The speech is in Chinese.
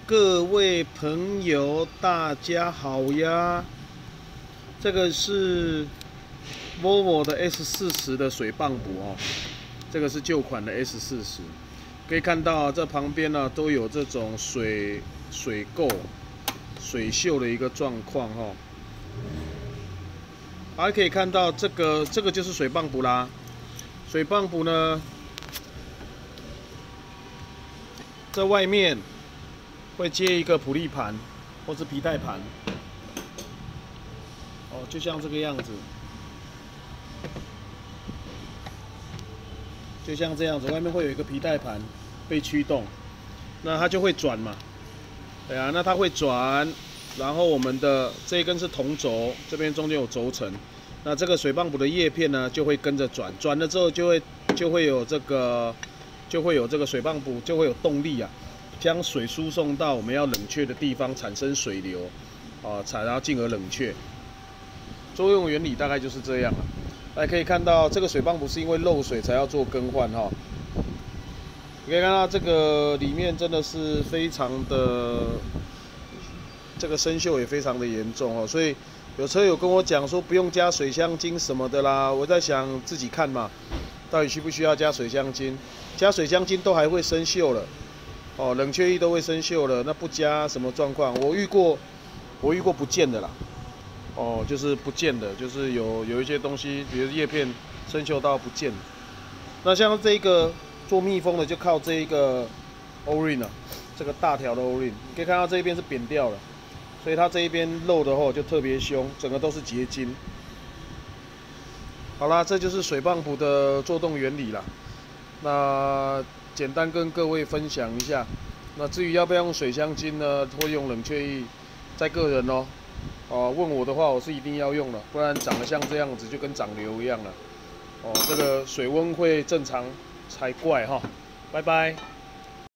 各位朋友，大家好呀！这个是 Volvo 的 S40的水泵补哦，这个是旧款的 S40。可以看到这旁边呢都有这种水垢、水锈的一个状况哦。还可以看到这个就是水泵补啦。水泵补呢，在外面会接一个普利盘或是皮带盘，哦，就像这个样子，就像这样子，外面会有一个皮带盘被驱动，那它就会转嘛，对啊，那它会转，然后我们的这一根是同轴，这边中间有轴承，那这个水泵补的叶片呢就会跟着转，转了之后就会有这个水泵补就会有动力啊。将水输送到我们要冷却的地方，产生水流，然后进而冷却。作用原理大概就是这样了。大家可以看到，这个水泵不是因为漏水才要做更换哈。你可以看到这个里面真的是非常的，这个生锈也非常的严重哦，所以有车友跟我讲说不用加水箱精什么的啦，我在想自己看嘛，到底需不需要加水箱精？加水箱精都还会生锈了。哦，冷却液都会生锈了，那不加什么状况？我遇过不见的啦。哦，就是不见的，就是有一些东西，比如叶片生锈到不见了。那像这个做密封的，就靠这一个 O-ring 啊，这个大条的 O-ring， 你可以看到这一边是扁掉了，所以它这一边漏的话就特别凶，整个都是结晶。好啦，这就是水泵补的作动原理啦。那简单跟各位分享一下。那至于要不要用水箱精呢，或用冷却液，在个人哦。问我的话，我是一定要用的，不然长得像这样子就跟长瘤一样了。这个水温会正常才怪哈。拜拜。